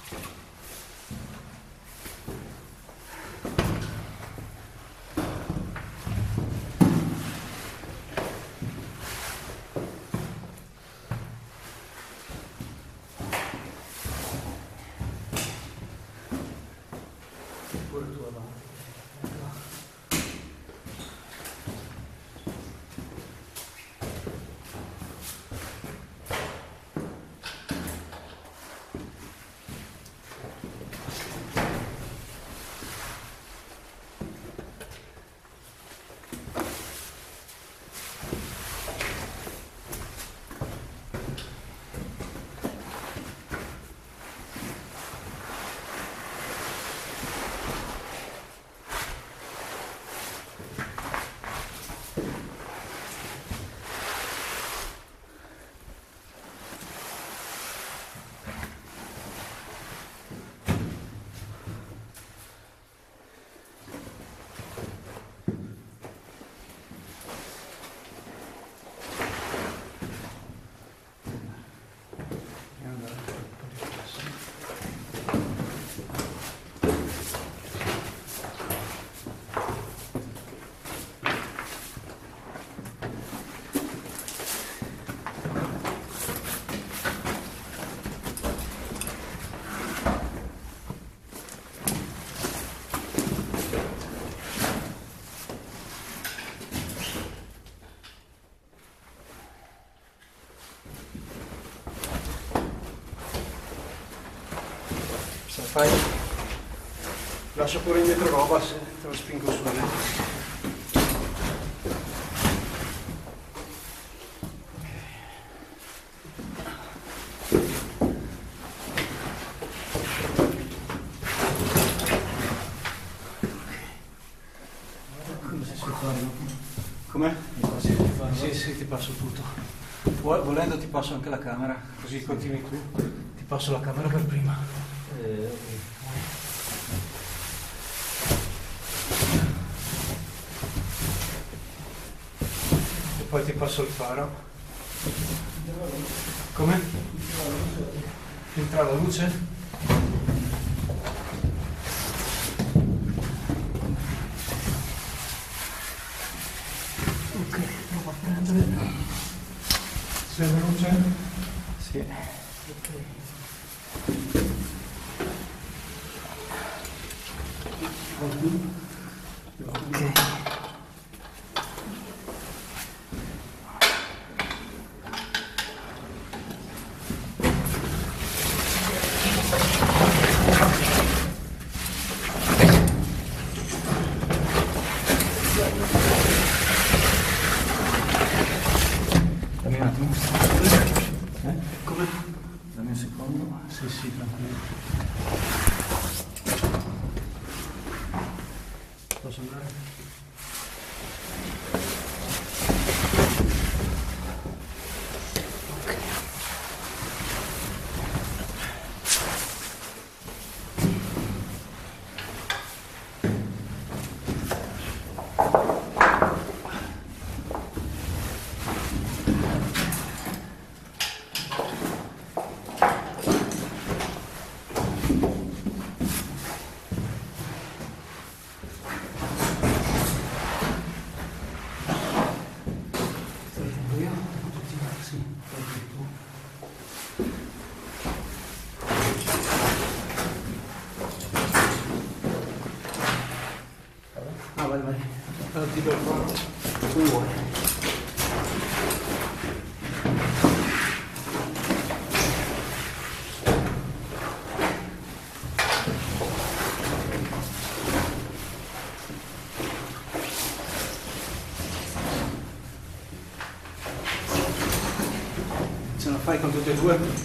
Fai, lascia pure indietro roba se te lo spingo su. Com'è? Sì, ti passo tutto. Volendo ti passo anche la camera, così continui tu. Ti passo la camera per prima. E poi ti passo il faro. Come? Filtra la luce? Ok, provo a prendere. C'è la luce? Sì. Ok. Ok. Dammi un attimo. Come? Dammi un secondo. Sì, tranquillo. Posso andare? Vai. Ti do il faro. Come vuoi. Ce la fai con tutte e due?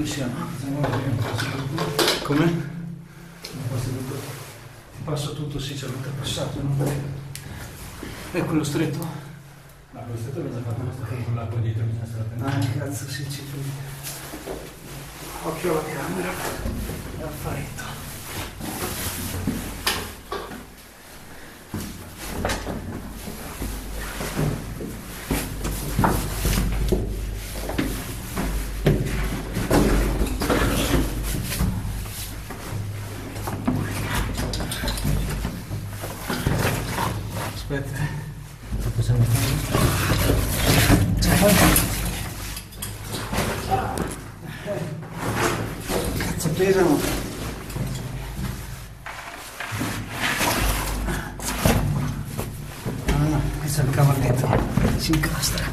siamo? Come? Ti passo tutto, sì, c'è l'ho passato, no? È quello stretto? Ma quello stretto l'ho già fatto, con l'acqua dietro bisogna stare attenti. Cazzo, sì, ci fai. Occhio alla camera e al faretto. Aspetta. Possiamo Cazzo pesano. Questo è il cavalletto. Si incastra.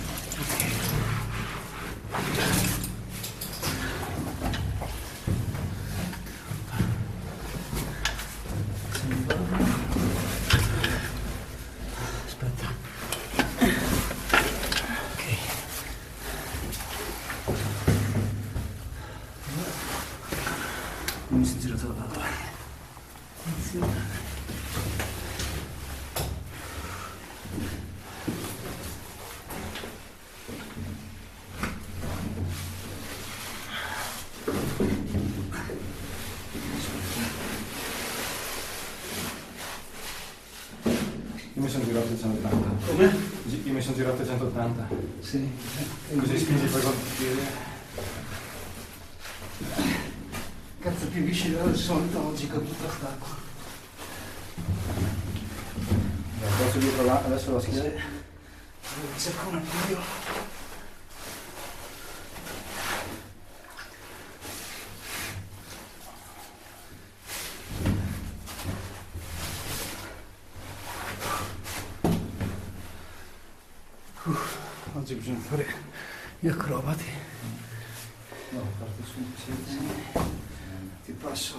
Mi si è girato dall'altro. Io mi sono girato a 180. Come? Io mi sono girato a 180. Sì. Così spingi poi col piede. Cazzo, più vicino del solito oggi con tutta st'acqua. Adesso dietro là, adesso la schiena. Cerco un appoggio. Oggi bisogna fare gli acrobati. No, parti su, sì. Ti passo.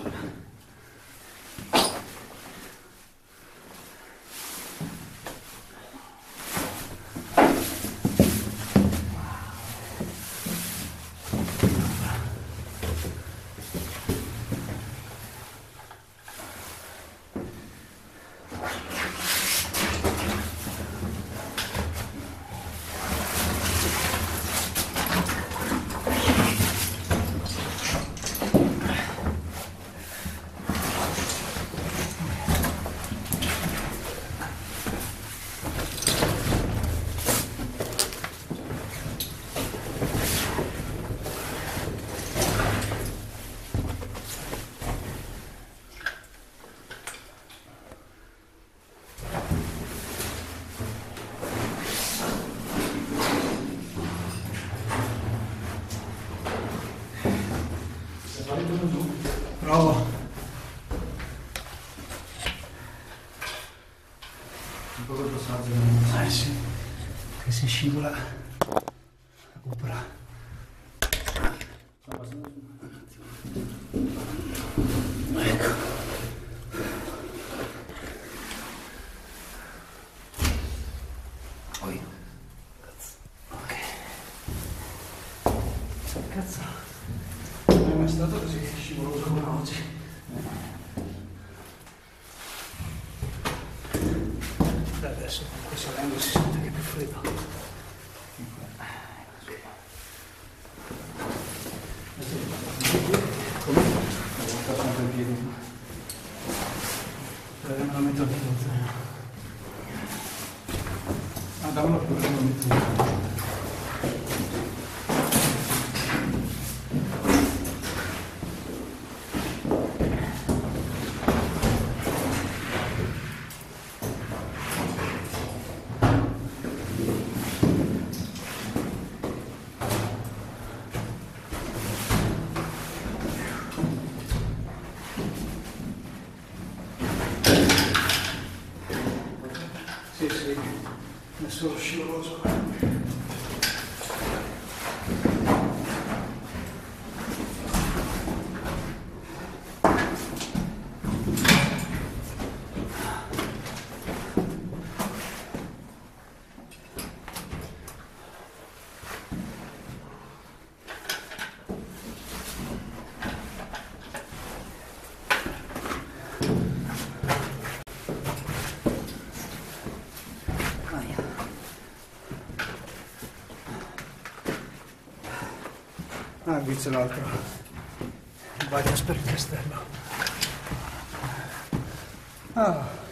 Provo. Un po' col passaggio. Sì. Che si scivola. Recupera. Ecco. Poi. Cazzo. Ok. Cazzo. Non è mai stato così scivoloso come oggi. Adesso comunque salendo si sente che è più freddo. Come? Sta sempre in piedi. Me la metto lì. Ah, dammi pure, me la metto lì. Sì, sì, adesso lo scivoloso. Ah, qui c'è l'altro. Il bypass per il castello. Ah.